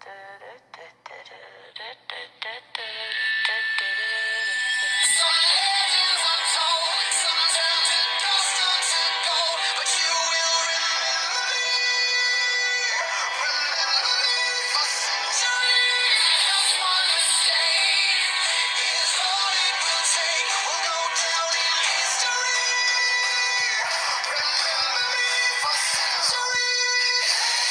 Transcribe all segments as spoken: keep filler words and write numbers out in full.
legends are told, some turn to dust or to gold, but you will remember me. Remember me for centuries. Just one mistake is all it will take. We'll go down in history. Remember me for centuries.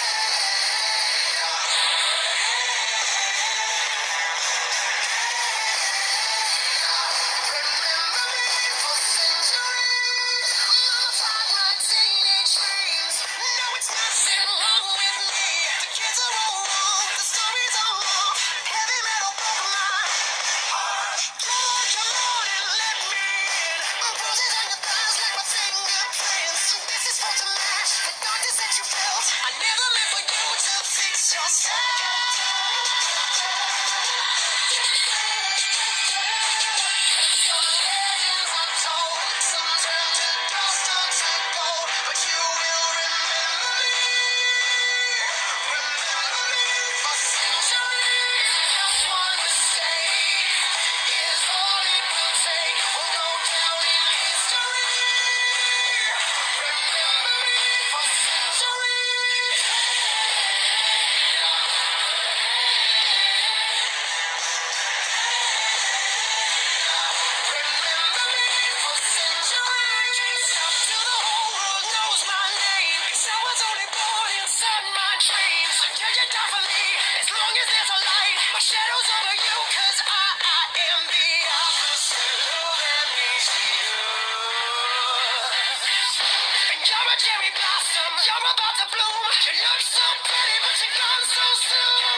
Remember me for centuries. Mama fought my teenage dreams. No, it's nothing wrong with me. The kids are all wrong. The stories are wrong. Heavy metal broke my heart. Come on, come on and let me in. Bruises on your thighs like my fingerprints. This is for to match the darkness that you felt. I never meant for you to fix yourself. Some legends are told, some turn to dust or to gold, but you will remember me. Remember me for centuries. Just one mistake is all it will take. We'll go down in history. Remember me for centuries. Remember me for centuries. Stop till the whole world knows my name. 'Cause I was only born inside my dreams. Until you die for me, as long as there's a light, my shadow's over you. 'Cause I, I am the opposite of amnesia. And you're a cherry blossom, you're about to bloom. You look so pretty, but you're gone so soon.